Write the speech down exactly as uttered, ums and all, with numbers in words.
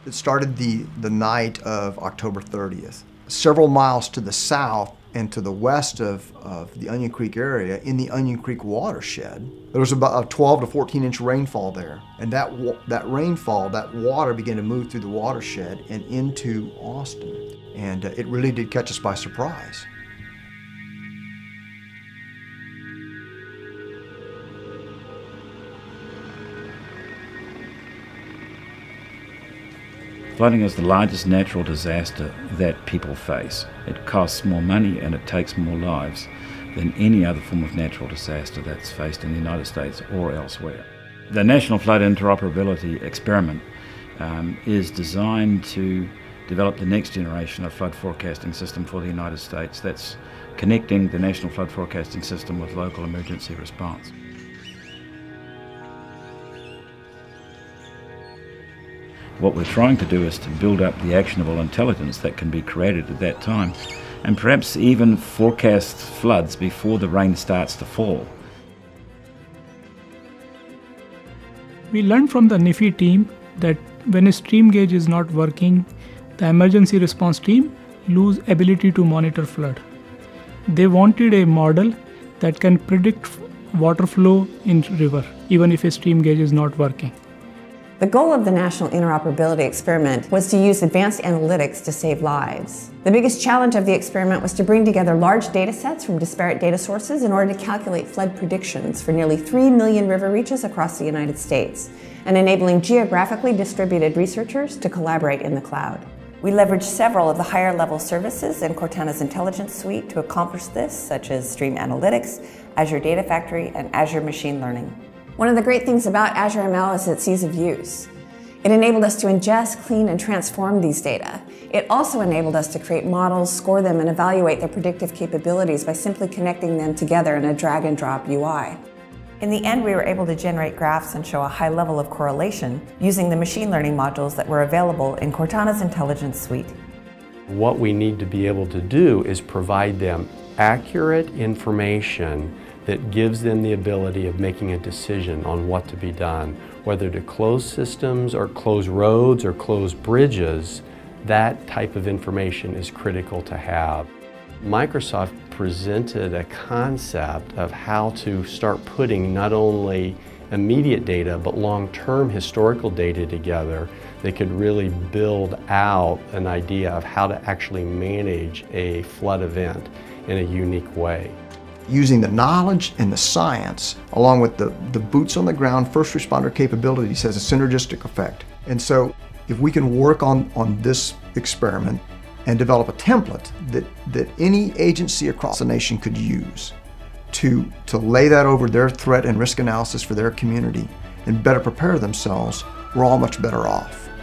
It started the, the night of October thirtieth. Several miles to the south and to the west of, of the Onion Creek area, in the Onion Creek watershed, there was about a twelve to fourteen inch rainfall there. And that, that rainfall, that water began to move through the watershed and into Austin. And uh, it really did catch us by surprise. Flooding is the largest natural disaster that people face. It costs more money and it takes more lives than any other form of natural disaster that's faced in the United States or elsewhere. The National Flood Interoperability Experiment um, is designed to develop the next generation of flood forecasting system for the United States that's connecting the National Flood Forecasting System with local emergency response. What we're trying to do is to build up the actionable intelligence that can be created at that time, and perhaps even forecast floods before the rain starts to fall. We learned from the N F I E team that when a stream gauge is not working, the emergency response team lose ability to monitor flood. They wanted a model that can predict water flow in river, even if a stream gauge is not working. The goal of the National Interoperability Experiment was to use advanced analytics to save lives. The biggest challenge of the experiment was to bring together large data sets from disparate data sources in order to calculate flood predictions for nearly three million river reaches across the United States, and enabling geographically distributed researchers to collaborate in the cloud. We leveraged several of the higher-level services in Cortana's Intelligence Suite to accomplish this, such as Stream Analytics, Azure Data Factory, and Azure Machine Learning. One of the great things about Azure M L is its ease of use. It enabled us to ingest, clean, and transform these data. It also enabled us to create models, score them, and evaluate their predictive capabilities by simply connecting them together in a drag-and-drop U I. In the end, we were able to generate graphs and show a high level of correlation using the machine learning modules that were available in Cortana's Intelligence Suite. What we need to be able to do is provide them accurate information that gives them the ability of making a decision on what to be done, whether to close systems or close roads or close bridges. That type of information is critical to have. Microsoft presented a concept of how to start putting not only immediate data but long-term historical data together that could really build out an idea of how to actually manage a flood event in a unique way. Using the knowledge and the science, along with the, the boots on the ground first responder capabilities, has a synergistic effect. And so if we can work on, on this experiment and develop a template that, that any agency across the nation could use to, to lay that over their threat and risk analysis for their community and better prepare themselves, we're all much better off.